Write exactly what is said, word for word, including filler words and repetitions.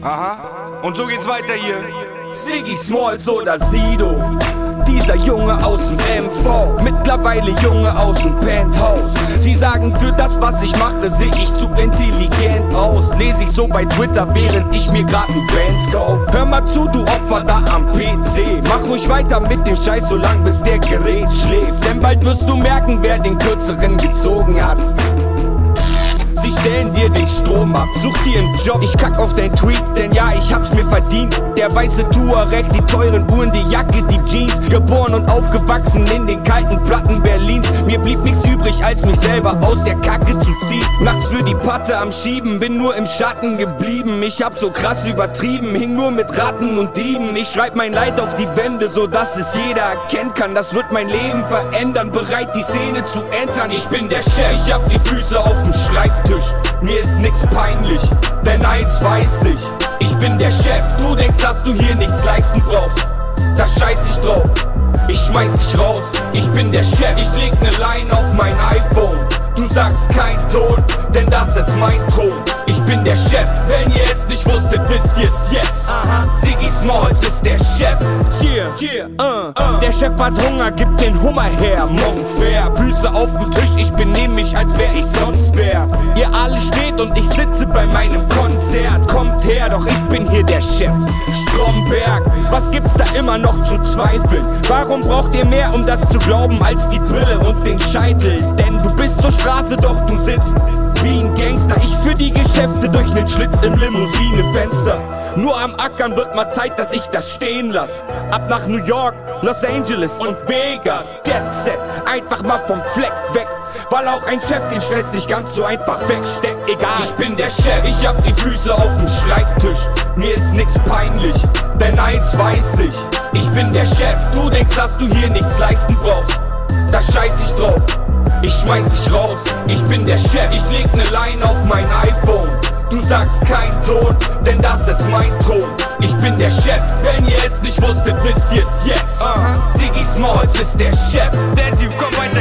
Aha, und so geht's weiter hier. Siggy Smalls oder Sido, dieser Junge aus dem M V, mittlerweile Junge aus dem Penthouse. Sie sagen, für das, was ich mache, seh ich zu intelligent aus. Lese ich so bei Twitter, während ich mir grad ein Benz kauf. Hör mal zu, du Opfer da am P C. Mach ruhig weiter mit dem Scheiß, so lang bis der Gerät schläft. Denn bald wirst du merken, wer den kürzeren gezogen hat. Sie stellen dir den Strom ab, such dir einen Job, ich kack auf dein Tweet, denn ja, ich hab's mir verdient. Der weiße Tuareg, die teuren Uhren, die Jacke, die Jeans. Geboren und aufgewachsen in den kalten Platten Berlins. Mir blieb nichts übrig, als mich selber aus der Kacke zu ziehen. Nachts für die Patte am Schieben, bin nur im Schatten geblieben. Ich hab so krass übertrieben, hing nur mit Ratten und Dieben. Ich schreib mein Leid auf die Wände, so dass es jeder erkennen kann. Das wird mein Leben verändern, bereit die Szene zu entern. Ich bin der Chef, ich hab die Füße auf dem Schreibtisch. Mir ist nix peinlich, denn eins weiß ich, ich bin der Chef. Du denkst, dass du hier nichts leisten brauchst, da scheiß ich drauf, ich schmeiß dich raus. Ich bin der Chef, ich leg ne Line auf mein iPhone. Du sagst kein Ton, denn das ist mein Thron. Ich bin der Chef, wenn ihr es nicht wusstet, wisst ihr's jetzt. Aha. Siggy Smalls ist der Chef. Yeah, yeah, uh, uh. Der Chef hat Hunger, gibt den Hummer her. Monfair, Füße auf dem Tisch, ich benehm mich, als wär ich sonst wer. Ihr alle steht und ich sitze bei meinem Konzert. Kommt her, doch ich bin hier der Chef. Stromberg, was gibt's da immer noch zu zweifeln? Warum braucht ihr mehr, um das zu glauben, als die Brille und den Scheitel? Denn du bist zur Straße, doch du sitzt wie ein Gangster. Ich führ die Geschäfte durch nen Schlitz im Limousinenfenster. Nur am Ackern wird mal Zeit, dass ich das stehen lass. Ab nach New York, Los Angeles und Vegas. Jet Set, einfach mal vom Fleck weg. Weil auch ein Chef den Stress nicht ganz so einfach wegsteckt. Egal, ich bin der Chef, ich hab die Füße auf dem Schreibtisch. Mir ist nix peinlich, denn eins weiß ich, ich bin der Chef. Du denkst, dass du hier nichts leisten brauchst, da scheiß ich drauf, ich schmeiß dich raus. Ich bin der Chef, ich leg ne Line auf mein iPhone. Du sagst kein Ton, denn das ist mein Thron. Ich bin der Chef, wenn ihr es nicht wusstet, wisst ihr's jetzt. uh-huh. Siggy Smalls ist der Chef. Der Sieg kommt weiter.